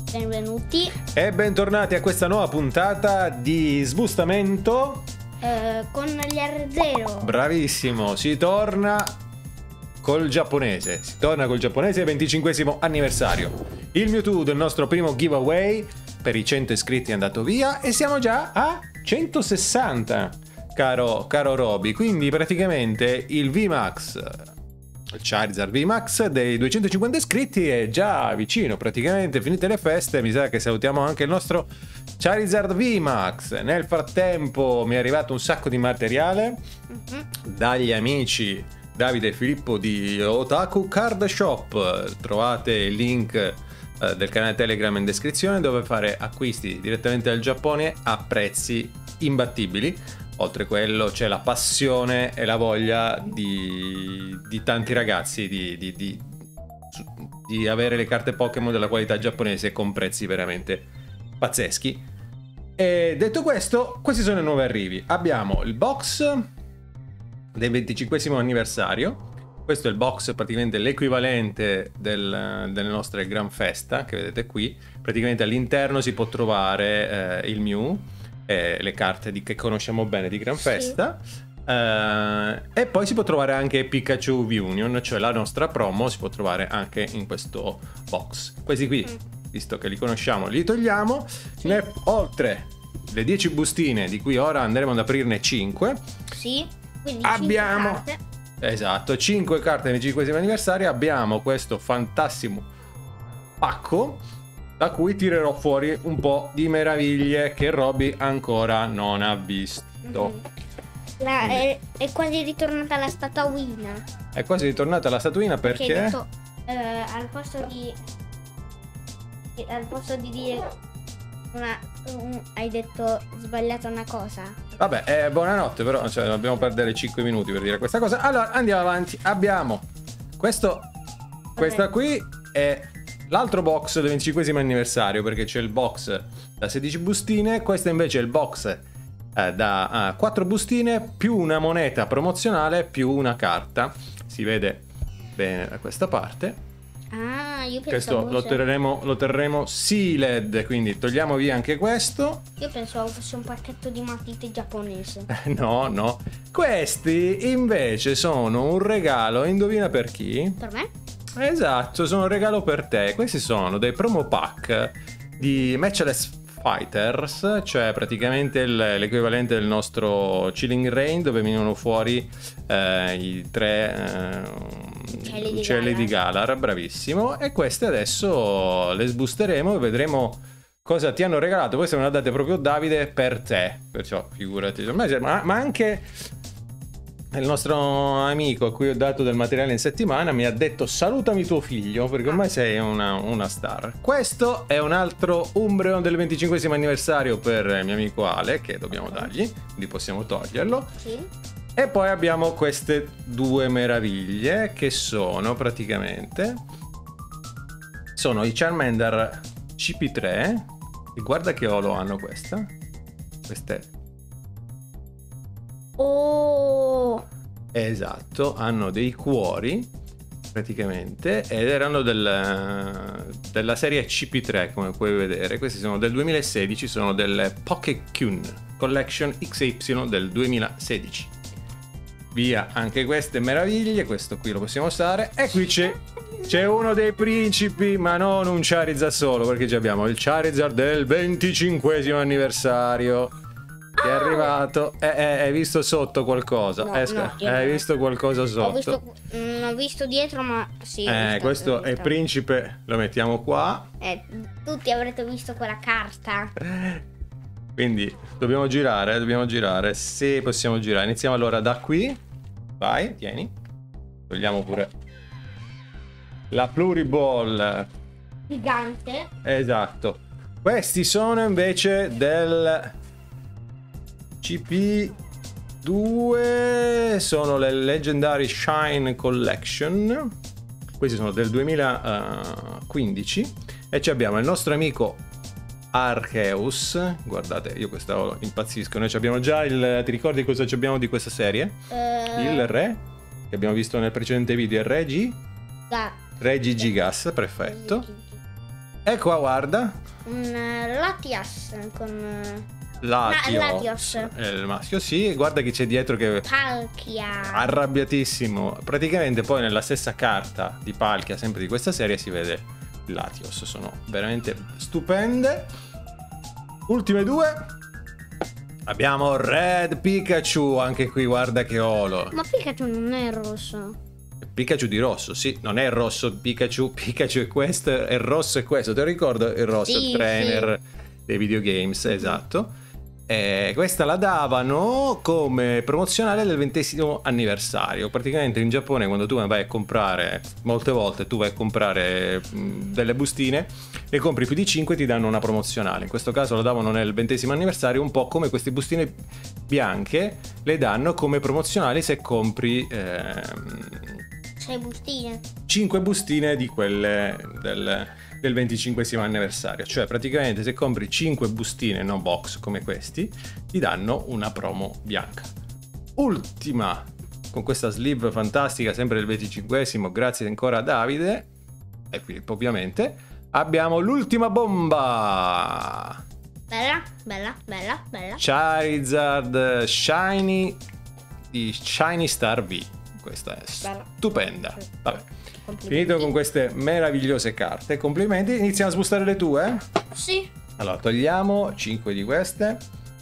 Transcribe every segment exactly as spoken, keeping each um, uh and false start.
Benvenuti e bentornati a questa nuova puntata di Sbustamento eh, con gli R zero. Bravissimo, si torna col giapponese, si torna col giapponese venticinquesimo anniversario. Il Mewtwo del nostro primo giveaway per i cento iscritti è andato via e siamo già a centosessanta, caro, caro Roby, quindi praticamente il V MAX, il Charizard V MAX dei duecentocinquanta iscritti è già vicino, praticamente finite le feste, mi sa che salutiamo anche il nostro Charizard V MAX. Nel frattempo mi è arrivato un sacco di materiale uh-huh. dagli amici Davide e Filippo di Otaku Card Shop, trovate il link eh, del canale Telegram in descrizione, dove fare acquisti direttamente dal Giappone a prezzi imbattibili. Oltre a quello c'è la passione e la voglia di, di tanti ragazzi di, di, di, di avere le carte Pokémon della qualità giapponese con prezzi veramente pazzeschi. E detto questo, questi sono i nuovi arrivi. Abbiamo il box del venticinquesimo anniversario. Questo è il box, praticamente l'equivalente del, delle nostre Gran Festa che vedete qui. Praticamente all'interno si può trovare eh, il Mew, le carte di, che conosciamo bene di Gran Festa, sì. uh, e poi si può trovare anche Pikachu V-Union, cioè la nostra promo, si può trovare anche in questo box. Questi qui, mm. visto che li conosciamo, li togliamo, sì. ne, oltre le dieci bustine di cui ora andremo ad aprirne cinque, sì, quindi abbiamo cinque carte. Esatto, cinque carte del venticinquesimo anniversario. Abbiamo questo fantastico pacco da cui tirerò fuori un po' di meraviglie che Roby ancora non ha visto. Mm-hmm. La, è, è quasi ritornata la statuina. È quasi ritornata la statuina perché? Perché hai detto, eh, al posto di al posto di dire una, un, hai detto sbagliato una cosa. Vabbè, eh, buonanotte, però cioè, dobbiamo perdere cinque minuti per dire questa cosa. Allora andiamo avanti. Abbiamo questo, questa qui è l'altro box del venticinquesimo anniversario, perché c'è il box da sedici bustine, questo invece è il box eh, da uh, quattro bustine più una moneta promozionale più una carta. Si vede bene da questa parte. Ah, io pensavo questo lo terremo, lo terremo sealed, quindi togliamo via anche questo. Io pensavo fosse un pacchetto di matite giapponese. No, no. Questi invece sono un regalo, indovina per chi? Per me? Esatto, sono un regalo per te. Questi sono dei promo pack di Matchless Fighters, cioè praticamente l'equivalente del nostro Chilling Reign, dove venivano fuori eh, i tre eh, uccelli di Galar, bravissimo. E queste adesso le sbusteremo e vedremo cosa ti hanno regalato. Queste me le ha date proprio Davide per te, perciò figurati. Ma, ma anche il nostro amico a cui ho dato del materiale in settimana mi ha detto salutami tuo figlio, perché ormai sei una, una star. Questo è un altro Umbreon del venticinquesimo anniversario per il mio amico Ale, che dobbiamo dargli, quindi possiamo toglierlo. Sì. E poi abbiamo queste due meraviglie che sono praticamente sono i Charmander C P tre, e guarda che olo hanno questa. Queste Oh, esatto, hanno dei cuori praticamente ed erano del, della serie C P tre, come puoi vedere. Questi sono del duemilasedici, sono delle Pokékyun Collection X Y del duemilasedici. Via anche queste meraviglie, questo qui lo possiamo usare. E qui c'è c'è uno dei principi, ma non un Charizard solo, perché già abbiamo il Charizard del venticinquesimo anniversario. È arrivato. Eh, eh, hai visto sotto qualcosa? No, eh, no, hai no. visto qualcosa sotto? Ho visto, mm, ho visto dietro, ma sì. Eh, visto, questo è il principe, lo mettiamo qua. Eh, tutti avrete visto quella carta. Quindi dobbiamo girare, dobbiamo girare. Sì, possiamo girare. Iniziamo allora da qui. Vai, tieni. Togliamo pure la Pluriball Gigante. Esatto. Questi sono invece del C P due, sono le Legendary Shine Collection. Questi sono del duemilaquindici e ci abbiamo il nostro amico Arceus. Guardate, io questa impazzisco. Noi abbiamo già il, ti ricordi cosa abbiamo di questa serie? Uh... Il re che abbiamo visto nel precedente video, il Regi Da. Regigigas, perfetto. E qua guarda. Un uh, Latias con... Uh... Latios. Na, Latios. È il maschio, sì. Guarda chi c'è dietro che... Palkia. Arrabbiatissimo. Praticamente poi nella stessa carta di Palkia, sempre di questa serie, si vede Latios. Sono veramente stupende. Ultime due. Abbiamo Red Pikachu. Anche qui guarda che olo. Ma Pikachu non è rosso. Pikachu di rosso, sì. Non è il rosso Pikachu. Pikachu è questo. È il rosso è questo. Te lo ricordo? Il rosso, sì, il trainer sì. dei videogames, esatto. E questa la davano come promozionale del ventesimo anniversario. Praticamente in Giappone quando tu vai a comprare, molte volte tu vai a comprare mh, delle bustine, ne compri più di cinque ti danno una promozionale. In questo caso la davano nel ventesimo anniversario, un po' come queste bustine bianche le danno come promozionali se compri ehm, sei bustine. cinque bustine di quelle del... del venticinquesimo anniversario. Cioè praticamente se compri cinque bustine no box come questi ti danno una promo bianca. Ultima con questa sleeve fantastica sempre del venticinquesimo, grazie ancora a Davide e Filippo ovviamente, abbiamo l'ultima bomba. Bella, bella, bella, bella. Charizard Shiny di Shiny Star V. Questa è bella. Stupenda. Vabbè. Finito con queste meravigliose carte, complimenti. Iniziamo a spostare le tue? Sì. Allora togliamo cinque di queste,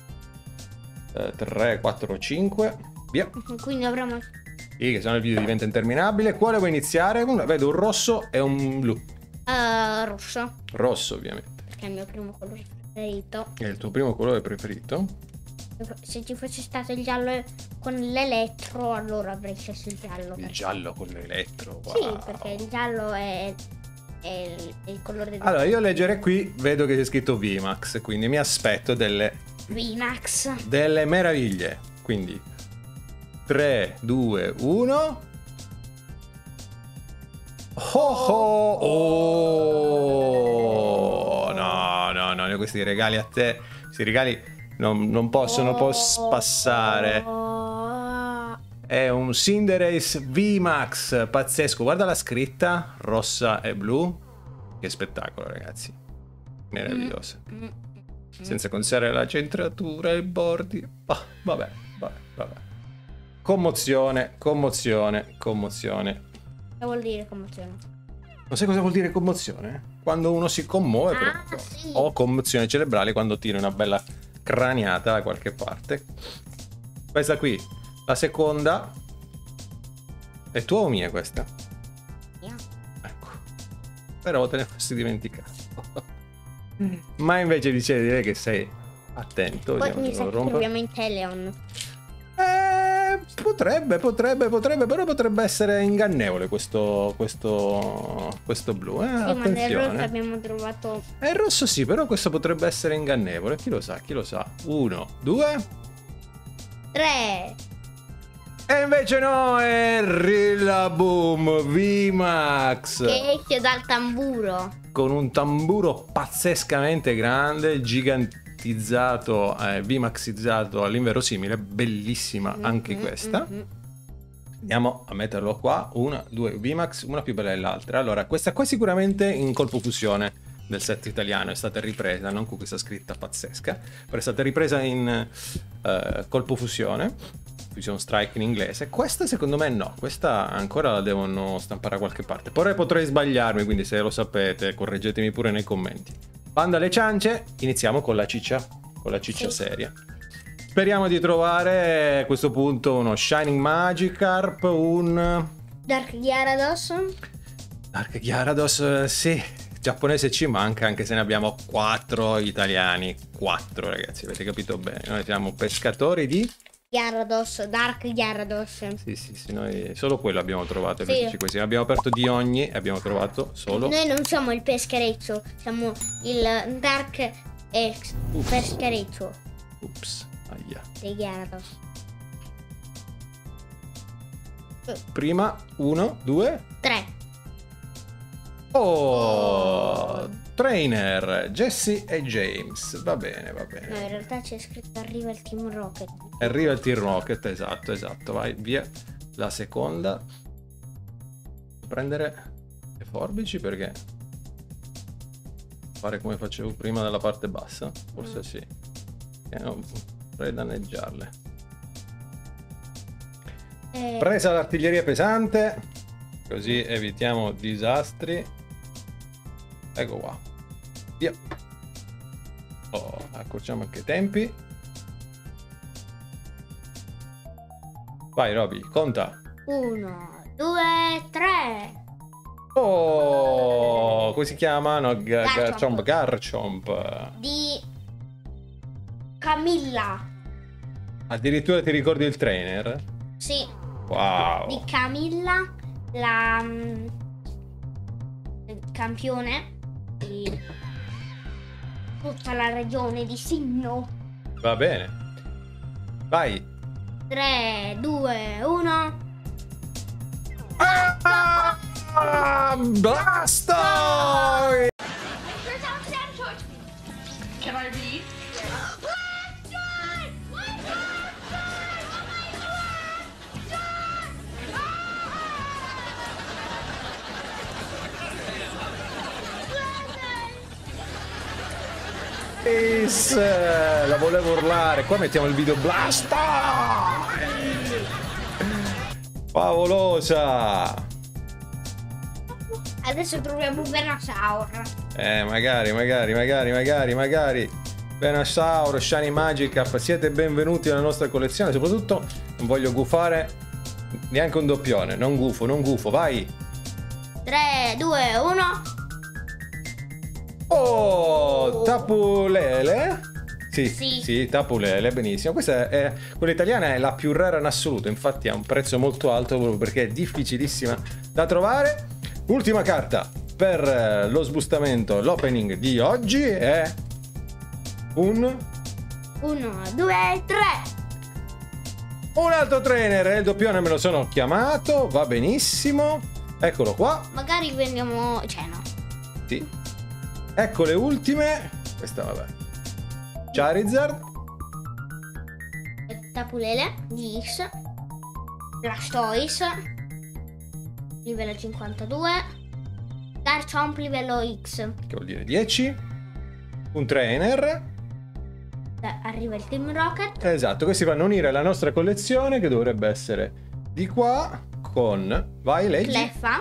eh, tre, quattro, cinque, via. Quindi avremo... Sì, che sennò il video diventa interminabile. Quale vuoi iniziare? Vedo un rosso e un blu. Uh, rosso. Rosso ovviamente. Perché è il mio primo colore preferito. È il tuo primo colore preferito? Se ci fosse stato il giallo con l'elettro, allora avrei scelto il giallo. Il perché... giallo con l'elettro. Wow. Sì, perché il giallo è, è, il, è il colore del... Allora, io a leggere qui vedo che c'è scritto V MAX, quindi mi aspetto delle... V MAX. Delle meraviglie. Quindi tre, due, uno. Oh, oh, oh. No, no, no, questi regali a te, questi regali non, non possono oh. passare. È un Cinderace V MAX pazzesco, guarda la scritta rossa e blu, che spettacolo ragazzi, meraviglioso, mm. senza considerare la centratura e i bordi, oh, vabbè, vabbè, vabbè. Commozione, commozione, commozione. Cosa vuol dire commozione? Non sai cosa vuol dire commozione? Quando uno si commuove, ah, però, sì. o commozione cerebrale quando tira una bella craniata da qualche parte. Questa qui, la seconda, è tua o mia questa? Mia. Ecco, però te ne fossi dimenticato. Ma invece dicevi, direi che sei attento. Poi mi sa che troviamo in Teleon. Eh, potrebbe, potrebbe, potrebbe, però potrebbe essere ingannevole questo, questo, questo blu. Eh, sì, attenzione. ma nel rosso abbiamo trovato... È il rosso sì, però questo potrebbe essere ingannevole. Chi lo sa, chi lo sa. Uno, due... Tre... E invece no, è Rillaboom V MAX. Che esce dal tamburo. Con un tamburo pazzescamente grande, gigantizzato, eh, V-maxizzato all'inverosimile, bellissima mm-hmm, anche questa. Mm-hmm. Andiamo a metterlo qua, una, due V MAX, una più bella dell'altra. Allora, questa qua sicuramente in colpo fusione del set italiano è stata ripresa, non con questa scritta pazzesca, però è stata ripresa in uh, colpo fusione. Fusion Strike in inglese. Questa secondo me no, questa ancora la devono stampare da qualche parte. Poi potrei sbagliarmi, quindi se lo sapete correggetemi pure nei commenti. Bando alle ciance, iniziamo con la ciccia, con la ciccia sì. seria. Speriamo di trovare a questo punto uno Shining Magikarp, un... Dark Gyarados. Dark Gyarados, sì, giapponese ci manca, anche se ne abbiamo quattro italiani. Quattro ragazzi, avete capito bene, noi siamo pescatori di... Gyarados, Dark Gyarados. Sì, sì, sì, noi solo quello abbiamo trovato. Sì. Questi. Abbiamo aperto di ogni e abbiamo trovato solo. Noi non siamo il peschereccio, siamo il Dark Ex peschereccio. Ups, aia. Dei Gyarados. Prima, uno, due, tre. Oh, trainer, Jesse e James. Va bene, va bene. No, in realtà c'è scritto arriva il Team Rocket. Arriva il Team Rocket, esatto, esatto. Vai via la seconda. Prendere le forbici perché fare come facevo prima nella parte bassa? Forse sì. Eh, non vorrei danneggiarle. Eh, Presa l'artiglieria pesante, così evitiamo disastri. Ecco qua. Via. Oh, accorciamo anche i tempi. Vai Roby, conta. Uno, due, tre. Oh, come si chiama? No, Ga- Garchomp. Garchomp. Garchomp. Di Camilla. Addirittura ti ricordi il trainer? Sì, Wow. di Camilla, la mm, il campione di tutta la regione di Sinnoh. Va bene. Vai. tre, due, uno. Ah, Blastoise! Can I read? La volevo urlare. Qua mettiamo il video Blastoise! Favolosa! Adesso troviamo Venusaur. Eh, magari, magari, magari, magari, magari. Venusaur, Shiny Magikarp, siete benvenuti alla nostra collezione. Soprattutto non voglio gufare neanche un doppione. Non gufo, non gufo, vai! tre, due, uno. Oh, Tapu Lele. Sì, Sì. sì, Tapu Lele, benissimo. Questa è quella italiana, è la più rara in assoluto. Infatti ha un prezzo molto alto proprio perché è difficilissima da trovare. Ultima carta per eh, lo sbustamento, l'opening di oggi è un uno, due, tre. un altro trainer. Il doppione me lo sono chiamato, va benissimo. Eccolo qua. Magari vendiamo. Cioè, no. Sì. Ecco le ultime. Questa vabbè. Charizard. Tapu Lele di X. Blastoise. Livello cinquantadue. Garchomp livello X. Che vuol dire dieci. Un trainer. Da- arriva il Team Rocket. Esatto, questi vanno a unire alla nostra collezione che dovrebbe essere di qua con... Vai, leggi. Cleffa.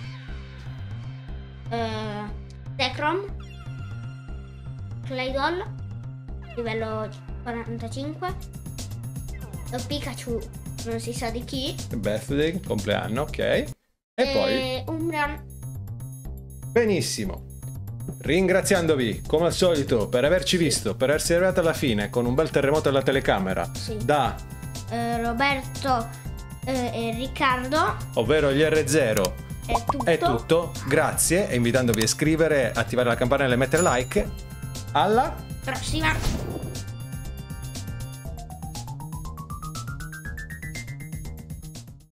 Eh, Zekrom. Claydol. Livello quarantacinque. Lo Pikachu. Non si sa di chi. Birthday, compleanno, ok. E poi... E Umbreon. Benissimo. Ringraziandovi, come al solito, per averci visto, per essere arrivati alla fine con un bel terremoto alla telecamera Sì. da... Eh, Roberto eh, e Riccardo. ovvero gli R zero. È tutto. È tutto. Grazie e invitandovi a iscrivere, attivare la campanella e mettere like. Alla... Prossima.